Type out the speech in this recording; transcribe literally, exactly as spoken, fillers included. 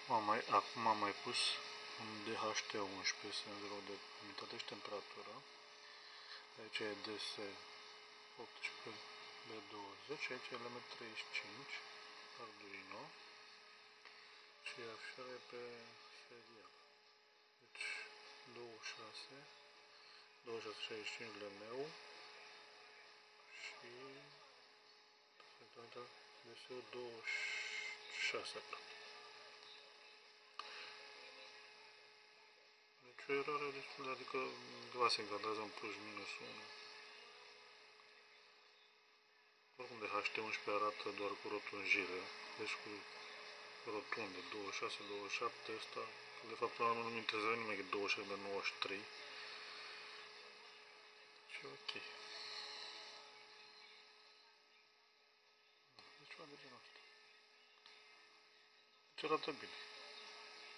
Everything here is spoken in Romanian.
Am mai, acum am mai pus un D H T unsprezece senzorul de unitate și temperatură. Aici e D S optsprezece B douăzeci, aici e L M treizeci și cinci Arduino și afișare pe serial. Deci douăzeci și șase, douăzeci și șase șaizeci și cinci L M U și D S douăzeci și șase. Deci o eroare destul de, adică undeva se încadrează în plus minus unu. Oricum de H T unsprezece arată doar cu rotunjire, deci cu rotunde, douăzeci și șase, douăzeci și șapte, ăsta, de fapt la nu-mi interesează nimic, e douăzeci și șase de nouăzeci și trei. Și ok. Deci ceva de genul ăsta. Deci arată bine.